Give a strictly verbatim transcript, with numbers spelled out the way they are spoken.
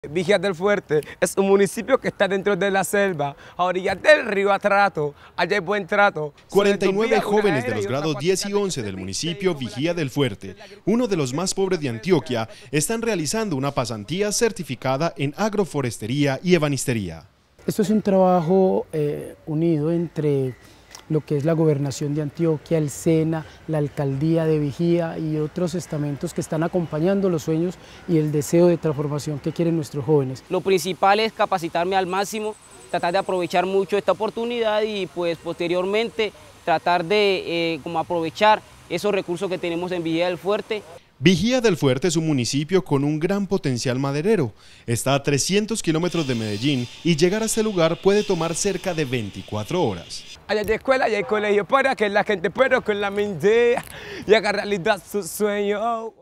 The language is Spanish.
Vigía del Fuerte es un municipio que está dentro de la selva, a orillas del río Atrato. Allá hay buen trato. cuarenta y nueve jóvenes de los grados diez y once del municipio Vigía del Fuerte, uno de los más pobres de Antioquia, están realizando una pasantía certificada en agroforestería y ebanistería. Esto es un trabajo eh, unido entre lo que es la Gobernación de Antioquia, el SENA, la Alcaldía de Vigía y otros estamentos que están acompañando los sueños y el deseo de transformación que quieren nuestros jóvenes. Lo principal es capacitarme al máximo, tratar de aprovechar mucho esta oportunidad y pues posteriormente tratar de eh, como aprovechar esos recursos que tenemos en Vigía del Fuerte. Vigía del Fuerte es un municipio con un gran potencial maderero. Está a trescientos kilómetros de Medellín y llegar a este lugar puede tomar cerca de veinticuatro horas. Allá hay escuela y hay colegio para que la gente pueda con la mente y haga realidad sus sueños.